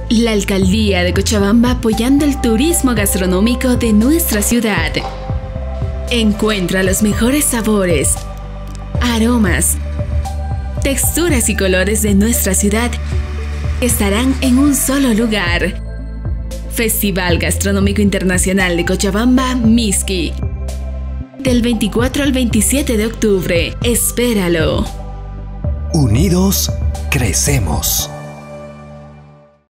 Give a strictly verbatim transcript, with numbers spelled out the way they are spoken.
La Alcaldía de Cochabamba apoyando el turismo gastronómico de nuestra ciudad. Encuentra los mejores sabores, aromas, texturas y colores de nuestra ciudad que estarán en un solo lugar. Festival Gastronómico Internacional de Cochabamba, Miski. Del veinticuatro al veintisiete de octubre. Espéralo. Unidos, crecemos.